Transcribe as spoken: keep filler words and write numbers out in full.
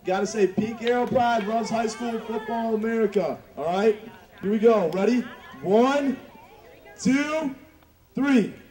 Gotta say, Pink Arrow Pride runs high school football in America. All right? Here we go. Ready? One, two, three.